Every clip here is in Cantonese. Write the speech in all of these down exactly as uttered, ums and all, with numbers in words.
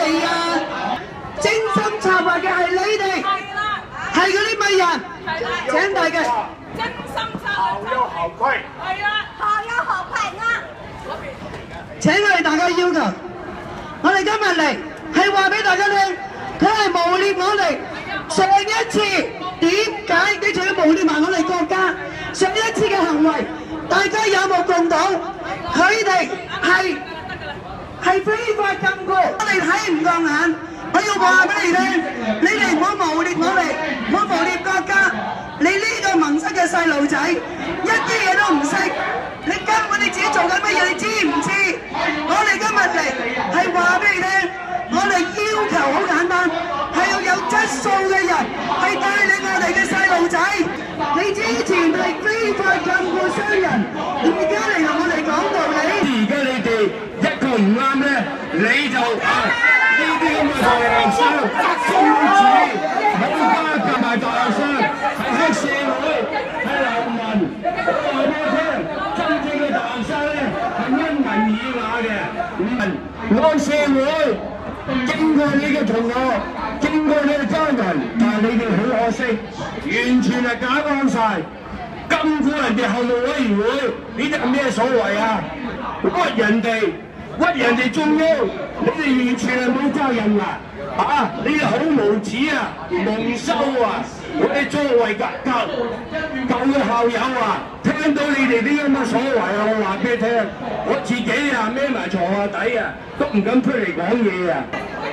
嚟啊？精心策劃嘅係你哋，係嗰啲乜人？請大家精心策劃，校有校規，係啦，校有校規啦。 請我哋大家要求，我哋今日嚟係話俾大家聽，佢係誣衊我哋。上一次點解你仲要誣衊埋我哋國家？上一次嘅行為，大家有目共睹，佢哋係係非法禁錮，我哋睇唔過眼。我要話俾你聽，你哋唔好誣衊我哋，唔好誣衊國家。你呢個蒙塞嘅細路仔，一啲嘢都唔識，你根本你自己做緊乜嘢？你知唔知？我哋今日嚟係話俾你聽，我哋要求好簡單，係要有質素嘅人，係帶領我哋嘅細路仔。你之前係非法禁錮商人，而家嚟同我哋講道理。 而家你哋一個唔啱咧，你就啊呢啲咁嘅大學生、公子、冇家夾埋大學生，係黑社會，係流民。我話俾你聽，真正嘅大學生咧係因文以雅嘅，民安社會。經過你嘅同學，經過你嘅家人，但係你哋好可惜，完全係假啱晒，禁錮人哋後路委員會，呢啲係咩所謂啊？屈人哋，屈人哋中央，你哋完全係冇責任㗎！啊，你哋好無恥啊，蒙羞啊！我哋作為舊舊舊嘅校友啊，聽到你哋啲咁嘅所謂啊，我話俾你聽，我自己啊孭埋床下底啊，都唔敢出嚟講嘢啊！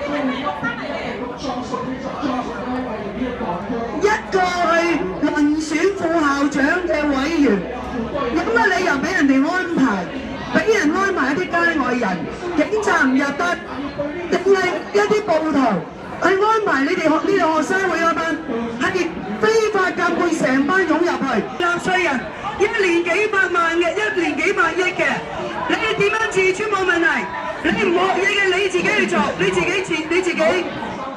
一個係民選副校長嘅委員，有乜理由俾人哋安排？俾人安排一啲街外人，警察唔入得，定係一啲暴徒？去安排你哋學呢個學生會嗰班係非法禁錮成班湧入去，納稅人一年幾百萬嘅，一年幾百億嘅，你哋點樣自處冇問題？你唔學嘢嘅你自己去做，你自己自你自己